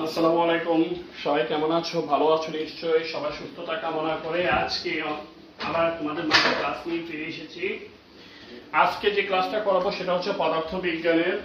আসসালামু আলাইকুম। সবাই কেমন আছো? ভালো আছো নিশ্চয়ই। সবাই সুস্থতা কামনা করে আজকে আবার তোমাদের মাঝে ক্লাস নিয়ে ফিরে এসেছি। আজকে যে ক্লাসটা করাবো সেটা হচ্ছে পদার্থবিজ্ঞানের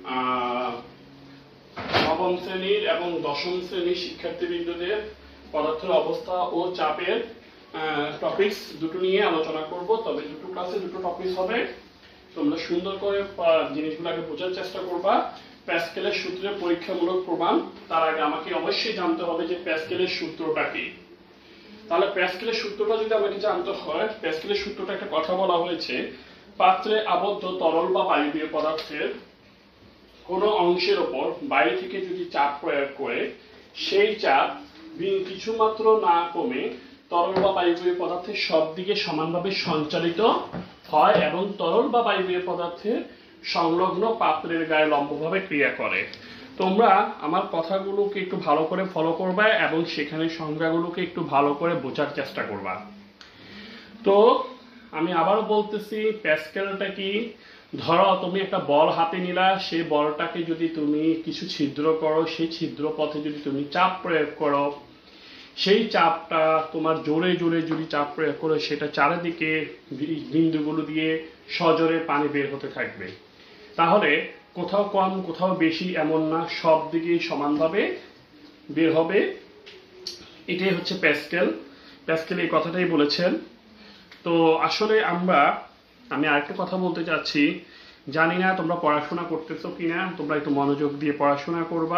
নবম শ্রেণীর এবং দশম শ্রেণীর শিক্ষার্থীবৃন্দদের পদার্থের অবস্থা ও চাপের টপিকস দুটো নিয়ে আলোচনা করব। তবে দুটো ক্লাসে দুটো টপিকস হবে। তোমরা সুন্দর করে জিনিসগুলোকে বোঝার চেষ্টা করবা। প্যাসকেলের সূত্রের পরীক্ষামূলক প্রমাণ, তার আগে আমাকে অবশ্যই জানতে হবে যে প্যাসকেলের সূত্রটা কি। তাহলে প্যাসকেলের সূত্রটা যদি আমাকে জানতে হয়, প্যাসকেলের সূত্রটা একটা কথা বলা হয়েছে, পাত্রে আবদ্ধ তরল বা বায়বীয় পদার্থের কোনো অংশের ওপর বাইরে থেকে যদি চাপ প্রয়োগ করে সেই চাপ কিছুমাত্র না কমে তরল বা বায়বীয় পদার্থের সব দিকে সমানভাবে সঞ্চালিত হয় এবং তরল বা বায়বীয় পদার্থের সংলগ্ন পাত্রের গায়ে লম্বভাবে ক্রিয়া করে। তোমরা আমার কথাগুলোকে একটু ভালো করে ফলো করবা এবং সেখানে সংজ্ঞাগুলোকে একটু ভালো করে বোঝার চেষ্টা করবা। তো আমি আবারও বলতেছি, প্যাসকেলটা কি? ধরো তুমি একটা বল হাতে নিলা, সেই বলটাকে যদি তুমি কিছু ছিদ্র করো, সেই ছিদ্র পথে যদি তুমি চাপ প্রয়োগ করো, সেই চাপটা তোমার জোরে জোরে যদি চাপ প্রয়োগ করো, সেটা চারিদিকে বিন্দুগুলো দিয়ে সজোরে পানি বের হতে থাকবে। তাহলে কোথাও কম কোথাও বেশি এমন না, সব দিকেই সমানভাবে বের হবে। এটাই হচ্ছে প্যাসকেল। প্যাসকেল এই কথাটাই বলেছেন। তো আসলে আমি আরেকটা কথা বলতে চাচ্ছি, জানি না তোমরা পড়াশোনা করতেছো কিনা, তোমরা একটু মনোযোগ দিয়ে পড়াশোনা করবা।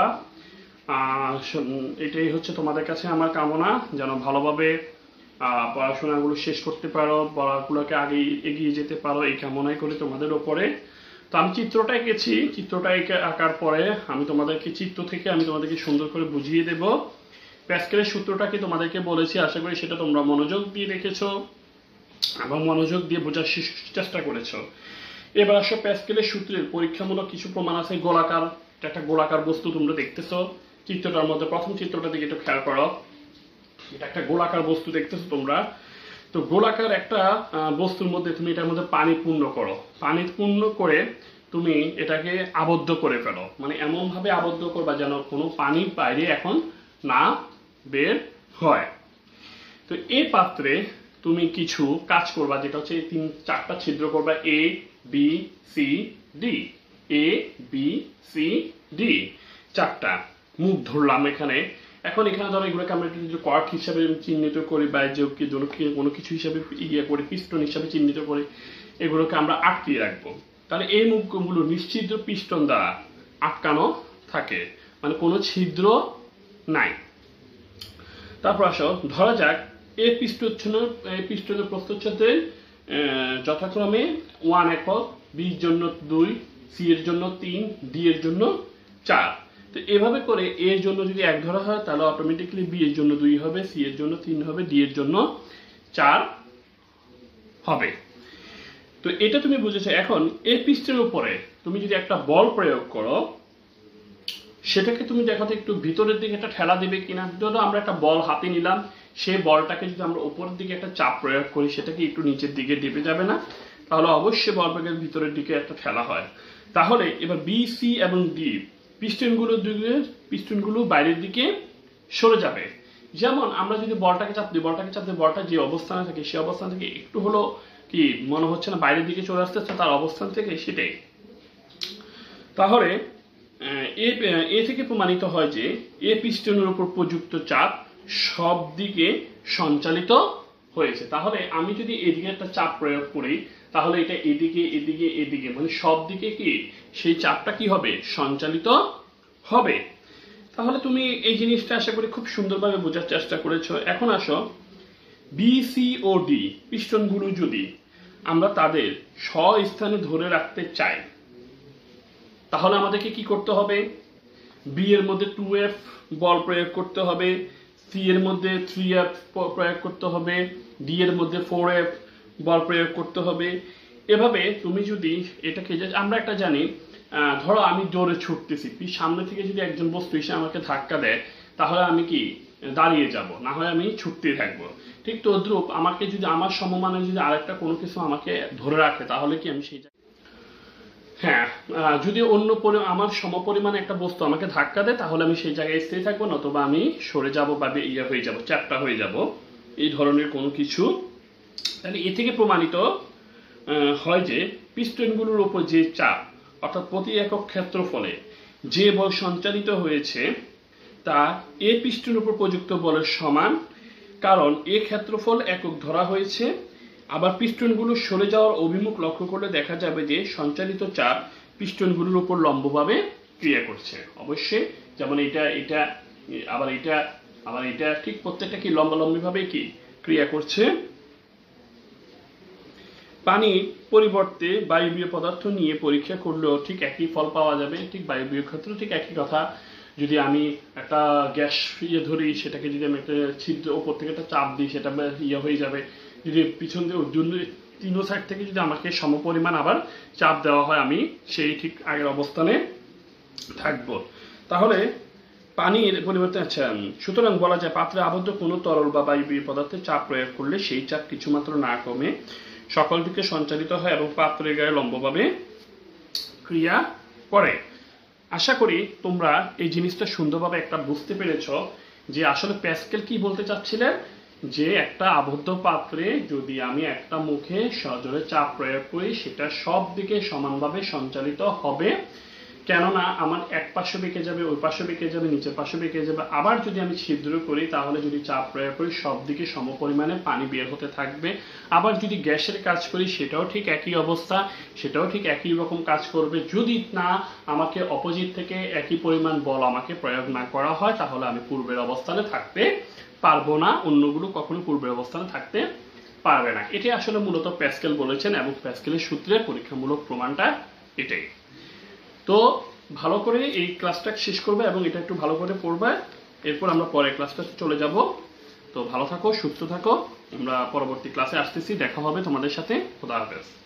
এটাই হচ্ছে তোমাদের কাছে আমার কামনা, যেন ভালোভাবে পড়াশোনাগুলো শেষ করতে পারো, পড়াগুলোকে আগে এগিয়ে যেতে পারো, এই কামনাই করি তোমাদের ওপরে। তো আমি চিত্রটা এঁকেছি, চিত্রটা আঁকার পরে আমি তোমাদেরকে চিত্র থেকে আমি তোমাদেরকে সুন্দর করে বুঝিয়ে দেব। প্যাসকেলের সূত্রটাকে তোমাদেরকে বলেছি, আশা করি সেটা তোমরা মনোযোগ দিয়ে রেখেছো এবং মনোযোগ দিয়ে বোঝার চেষ্টা করেছো। এবার আসো প্যাসকেলের সূত্রের পরীক্ষামূলক কিছু প্রমাণ আছে। গোলাকার, একটা গোলাকার বস্তু তোমরা দেখতেছো চিত্রটার মধ্যে, প্রথম চিত্রটা দিকে একটু খেয়াল করো। এটা একটা গোলাকার বস্তু দেখতেছো তোমরা। তো গোলাকার একটা বস্তুর মধ্যে তুমি এটার মধ্যে পানি পূর্ণ করো, পানি পূর্ণ করে তুমি এটাকে আবদ্ধ করে ফেলো, মানে এমন ভাবে আবদ্ধ করবা যেন কোনো পানি বাইরে এখন না বের হয়। তো এই পাত্রে তুমি কিছু কাজ করবা, যেটা হচ্ছে চারটা ছিদ্র করবা, A B C D, A B C D, চারটা মুখ ধরলাম এখানে। এখন এখানে ধরো এগুলোকে আমরা যদি কর্ড হিসাবে চিহ্নিত করি বা যে কোনো কিছু হিসাবে করি, পিস্টন হিসাবে চিহ্নিত করি, এগুলোকে আমরা আটকিয়ে রাখবো। তাহলে এই মুখগুলো নিশ্ছিদ্র পিস্টন দ্বারা আটকানো থাকে, মানে কোনো ছিদ্র নাই। তারপর আসো, ধরা যাক এই পিস্টনের প্রস্থচ্ছেদে যথাক্রমে 1 একক, বি এর জন্য 2, সি এর জন্য 3, ডি এর জন্য 4। তো এভাবে করে এ এর জন্য যদি 1 ধরা হয়, তাহলে অটোমেটিক্যালি বি এর জন্য 2 হবে, সি এর জন্য 3 হবে, ডি এর জন্য 4 হবে। তো এটা তুমি বুঝেছো। এখন এই পিস্টনের উপরে তুমি যদি একটা বল প্রয়োগ করো, সেটাকে তুমি দেখাতে একটু ভিতরের দিকে একটা ঠেলা দিবে কিনা। ধরো আমরা একটা বল হাতে নিলাম, সেই বলটাকে যদি আমরা উপরের দিকে একটা চাপ প্রয়োগ করি, সেটাকে একটু নিচের দিকে ডিপে যাবে না? তাহলে অবশ্যই বলটাকে ভিতরের দিকে একটা ঠেলা হয়। তাহলে এবার বি, সি এবং ডি পিস্টনগুলো বাইরের দিকে সরে যাবে। যেমন আমরা যদি বলটাকে চাপ দিই, বলটা যে অবস্থানে থাকে সেই অবস্থান থেকে একটু হলো কি মনে হচ্ছে না বাইরের দিকে চলে আসতেছে তার অবস্থান থেকে, সেটাই। তাহলে এ থেকে প্রমাণিত হয় যে এ পিস্টনের উপর প্রযুক্ত চাপ সব দিকে সঞ্চালিত হয়েছে। তাহলে আমি যদি এদিকে একটা চাপ প্রয়োগ করি, তাহলে এটা এদিকে এদিকে এদিকে, মানে সব দিকে কি সেই চাপটা কি হবে? সঞ্চালিত হবে। তাহলে তুমি এই জিনিসটা আশা করি খুব সুন্দরভাবে বোঝার চেষ্টা করেছো। এখন আসো, বি, সি ও ডি পিস্টনগুলো যদি আমরা তাদের স্বস্থানে ধরে রাখতে চাই, তাহলে আমাদেরকে কি করতে হবে? বি এর মধ্যে 2F বল প্রয়োগ করতে হবে, সি এর মধ্যে 3F প্রয়োগ করতে হবে, ডি এর মধ্যে 4F বল প্রয়োগ করতে হবে। এভাবে তুমি যদি এটাকে, আমরা একটা জানি, ধরো আমি জোরে ছুটতেছি, সামনে থেকে যদি একজন বস্তু এসে আমাকে ধাক্কা দেয়, তাহলে আমি কি দাঁড়িয়ে যাব, না হয় আমি ছুটতেই থাকবো। ঠিক তদ্রূপ আমাকে যদি আমার সমমানে যদি আরেকটা কোনো কিছু আমাকে ধরে রাখে, তাহলে কি আমি সেই হ্যাঁ, যদি আমার সমপরিমাণে একটা বস্তু আমাকে ধাক্কা দেয় তাহলে আমি সেই জায়গায় স্থির থাকবো, নতুবা আমি সরে যাব বা হয়ে যাব, চ্যাপ্টা হয়ে যাব, এই ধরনের কোনো কিছু। তাহলে এ থেকে প্রমাণিত হয় যে পিস্টনগুলোর উপর যে চাপ অর্থাৎ প্রতি একক ক্ষেত্রফলে যে বল সঞ্চালিত হয়েছে তা এ পিস্টনের উপর প্রযুক্ত বলের সমান, কারণ এ ক্ষেত্রফল একক ধরা হয়েছে। আবার পিস্টনগুলো সরে যাওয়ার অভিমুখ লক্ষ্য করলে দেখা যাবে যে সঞ্চালিত চাপ পিস্টনগুলোর উপর লম্বভাবে ক্রিয়া করছে। অবশ্যই যেমন এটা আবার এটা ঠিক প্রত্যেকটা কি লম্বালম্বিভাবে কি ক্রিয়া করছে। পানির পরিবর্তে বায়বীয় পদার্থ নিয়ে পরীক্ষা করলেও ঠিক একই ফল পাওয়া যাবে। ঠিক বায়বীয় ক্ষেত্রে ঠিক একই কথা। যদি আমি একটা গ্যাস ধরি, সেটাকে যদি আমি একটা ছিদ্র উপর থেকে একটা চাপ দিই, সেটা হয়ে যাবে। যদি পিছন দিয়ে তিনো সাইড থেকে যদি আমাকে সমপরিমাণ আবার চাপ দেওয়া হয়, আমি সেই ঠিক আগের অবস্থানে থাকবো। তাহলে পানির পরিবর্তে সুতরাং বলা যায় পাত্রে আবদ্ধ কোনো তরল বা বায়বীয় পদার্থে চাপ প্রয়োগ করলে সেই চাপ কিছুমাত্র না কমে সকল দিকে সঞ্চালিত হয় এবং পাত্রের গায়ে লম্বভাবে ক্রিয়া করে। আশা করি তোমরা এই জিনিসটা সুন্দরভাবে একটা বুঝতে পেরেছ যে আসলে প্যাসকেল কি বলতে চাচ্ছিলেন, যে একটা আবদ্ধ পাত্রে যদি আমি একটা মুখে সজোরে চাপ প্রয়োগ করি সেটা সব দিকে সমানভাবে সঞ্চালিত হবে, কেননা আমার এক পাশে বেঁকে যাবে, ওই পাশে বেঁকে যাবে, নিচের পাশে বেঁকে যাবে। আবার যদি আমি ছিদ্র করি তাহলে যদি চাপ প্রয়োগ করি সব দিকে সমপরিমাণে পানি বের হতে থাকবে। আবার যদি গ্যাসের কাজ করি সেটাও ঠিক একই অবস্থা, সেটাও ঠিক একই রকম কাজ করবে। যদি না আমাকে অপোজিট থেকে একই পরিমাণ বল আমাকে প্রয়োগ না করা হয় তাহলে আমি পূর্বের অবস্থানে থাকতে পারবো না, অন্যগুলো কখনো পূর্বের অবস্থানে থাকতে পারবে না। এটি আসলে মূলত প্যাসকেল বলেছেন এবং প্যাসকেলের সূত্রে পরীক্ষামূলক প্রমাণটা এটাই। তো ভালো করে এই ক্লাসটা শেষ করবে এবং এটা একটু ভালো করে পড়বে, এরপর আমরা পরের ক্লাসটা চলে যাব। তো ভালো থাকো, সুস্থ থাকো, আমরা পরবর্তী ক্লাসে আসতেছি, দেখা হবে তোমাদের সাথে। খোদা হাফেজ।